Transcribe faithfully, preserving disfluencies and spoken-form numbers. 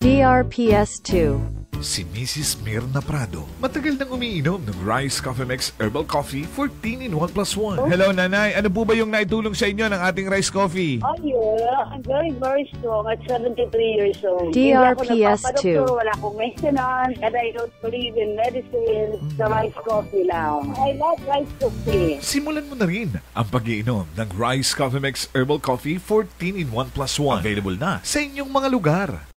D R P S two. Si Missus Mirna Prado, matagal nang umiinom ng Rice Coffee Mix Herbal Coffee fourteen in one plus one. Hello, Nanay. Ano po ba yung naitulong sa inyo ng ating rice coffee? Oh, yeah. I'm very, very strong at seventy-three years old. D R P S two. Wala akong maintenance and I don't believe in medicine. Sa rice coffee lang. I love rice coffee. Simulan mo na rin ang pag-iinom ng Rice Coffee Mix Herbal Coffee fourteen in one plus one. Available na sa inyong mga lugar.